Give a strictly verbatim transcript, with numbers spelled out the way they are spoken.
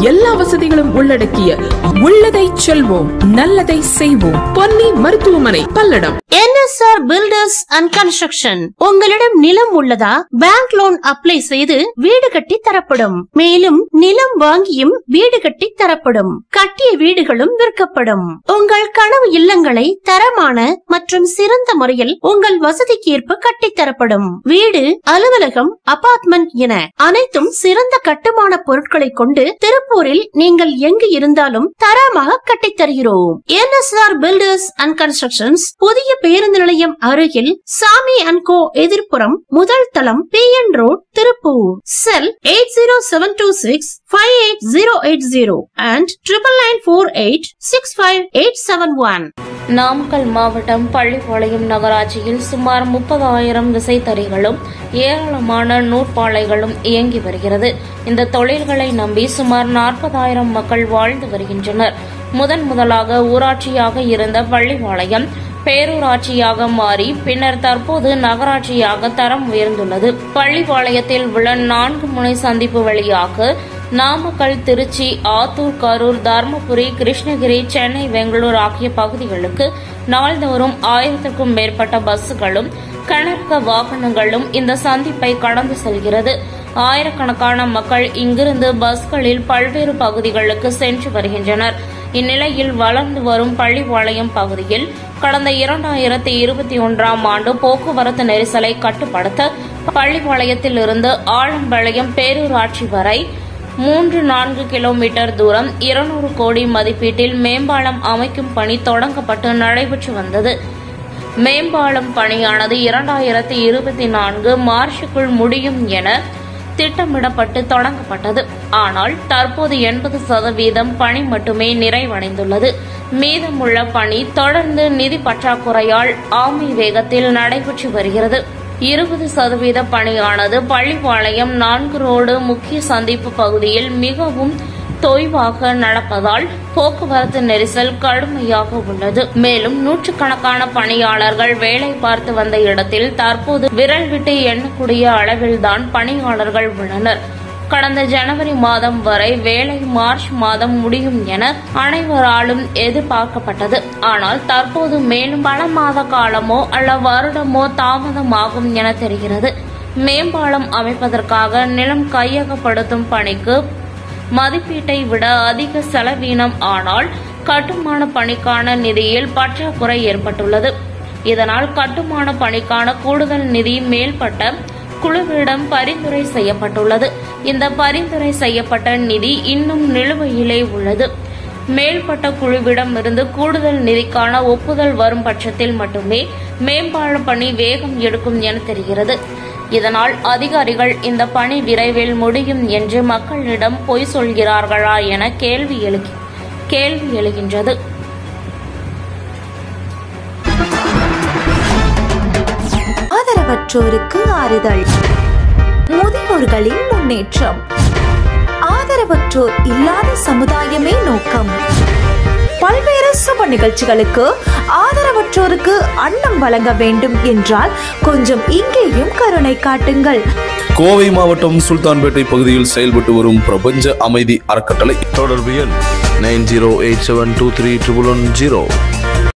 எல்லா வசதிகளும் உள்ளடக்கிய உள்ளதை செல்வோம் நல்லதை செய்வோம் பொன்னி மருத்துவமனை Palladam. N S R builders and construction. உங்களிடம் நிலம் உள்ளதா? பேங்க் லோன் அப்ளை செய்து வீடு கட்டி தரப்படும். மேலும் நிலம் வாங்கியும் வீடு கட்டி தரப்படும். கட்டிய வீடுகளும் விற்கப்படும். உங்கள் கனவு இல்லங்களை தரமான மற்றும் சிறந்த முறையில் உங்கள் வசதிக்கு ஏற்ப கட்டித்தரப்படும். வீடு, அலுவலகம், அபார்ட்மெண்ட் என அனைத்தும் சிறந்த கட்டுமான பொருட்களை கொண்டு திருப்பூரில் நீங்கள் எங்கு இருந்தாலும் தரமாக கட்டித்தருகிறோம். N S R builders and constructions, புதிய பேருந்து நிலையம் அருகில் சாமி அண்ட் கோ எதிர்ப்புறம், முதல் தளம், B N road, Tiruppur. Cell eight zero seven two six five eight zero eight zero and triple nine four eight six five eight seven one. Namakkal மாவட்டம் பள்ளிப்பாளையம் நகராட்சியில் சுமார் முப்பதாயிரம் விசைத்தறிகளும் ஏராளமான நூற்பாலைகளும் இயங்கி வருகிறது. இந்த தொழில்களை நம்பி சுமார் நாற்பதாயிரம் மக்கள் வாழ்ந்து வருகின்றனர். முதன் முதலாக ஊராட்சியாக இருந்த பள்ளிப்பாளையம் பேரூராட்சியாக மாறி பின்னர் தற்போது நகராட்சியாக தரம் உயர்ந்துள்ளது. பள்ளிப்பாளையத்தில் உள்ள நான்கு முனை சந்திப்பு வழியாக நாமக்கல், திருச்சி, ஆத்தூர், கரூர், தர்மபுரி, கிருஷ்ணகிரி, சென்னை, பெங்களூர் ஆகிய பகுதிகளுக்கு நாள்தோறும் ஆயிரத்திற்கும் மேற்பட்ட பஸ்களும் கனரக வாகனங்களும் இந்த சந்திப்பை கடந்து செல்கிறது. ஆயிரக்கணக்கான மக்கள் இங்கிருந்து பஸ்களில் பல்வேறு பகுதிகளுக்கு சென்று வருகின்றனர். இந்நிலையில் வளர்ந்து வரும் பள்ளிப்பாளையம் பகுதியில் கடந்த இரண்டாயிரத்தி இருபத்தி ஒன்றாம் ஆண்டு போக்குவரத்து நெரிசலை கட்டுப்படுத்த பள்ளிப்பாளையத்தில் இருந்து ஆலம்பாளையம் பேரூராட்சி வரை மூன்று நான்கு கிலோமீட்டர் தூரம் இருநூறு கோடி மதிப்பீட்டில் மேம்பாலம் அமைக்கும் பணி தொடங்கப்பட்டு நடைபெற்று வந்தது. மேம்பாலம் பணியானது இரண்டாயிரத்தி இருபத்தி நான்கு மார்ச்சுக்குள் முடியும் என திட்டமிடப்பட்டு தொடங்கப்பட்டது. ஆனால் தற்போது எண்பது சதவீதம் பணி மட்டுமே நிறைவடைந்துள்ளது. மீதமுள்ள பணி தொடர்ந்து நிதி பற்றாக்குறையால் ஆமை வேகத்தில் நடைபெற்று வருகிறது. இருபது சதவீத பணியானது பள்ளிப்பாளையம் நான்கு ரோடு முக்கிய சந்திப்பு பகுதியில் மிகவும் தொய்வாக நடப்பதால் போக்குவரத்து நெரிசல் கடுமையாக உள்ளது. மேலும் நூற்றுக்கணக்கான பணியாளர்கள் வேலை பார்த்து வந்த இடத்தில் தற்போது விரல் விட்டு எண்ணக்கூடிய அளவில்தான் பணியாளர்கள் உள்ளனர். கடந்த ஜனவரி மாதம் வரை வேலை மார்ச் மாதம் முடியும் என அனைவராலும் எதிர்பார்க்கப்பட்டது. ஆனால் தற்போது மேலும் பல மாத காலமோ அல்ல வருடமோ தாமதமாகும் என தெரிகிறது. மேம்பாலம் அமைப்பதற்காக நிலம் கையகப்படுத்தும் பணிக்கு மதிப்பீட்டை விட அதிக செலவீனம். ஆனால் கட்டுமான பணிக்கான நிதியில் பற்றாக்குறை ஏற்பட்டுள்ளது. இதனால் கட்டுமான பணிக்கான கூடுதல் நிதி மேல்பட்ட குழுவிடம் பரிந்துரை செய்யப்பட்டுள்ளது. இந்த பரிந்துரை செய்யப்பட்ட நிதி இன்னும் நிலுவையிலே உள்ளது. மேல்பட்ட குழுவிடம் இருந்து கூடுதல் நிதிக்கான ஒப்புதல் வரும் பட்சத்தில் மட்டுமே மேம்பால பணி வேகம் எடுக்கும் என தெரிகிறது. இதனால் அதிகாரிகள் இந்த பணி விரைவில் முடியும் என்று மக்களிடம் பொய் சொல்கிறார்களா என கேள்வி எழுகி கேள்வி எழுகின்றது. ஆதரவற்றோருக்கு ஆறுதல், முதியோர்களின் முன்னேற்றம், ஆதரவற்றோர் இல்லாத சமுதாயமே நோக்கம். பல்வேறு சுப நிகழ்ச்சிகளுக்கு ஆதரவற்றோருக்கு அன்னம் வழங்க வேண்டும் என்றால் கொஞ்சம் இங்கேயும் கருணை காட்டுங்கள். கோவை மாவட்டம் சுல்தான்பேட்டை பகுதியில் செயல்பட்டு வரும் பிரபஞ்ச அமைதி அறக்கட்டளை. தொடர்பு எண் nine zero eight seven two three triple one zero.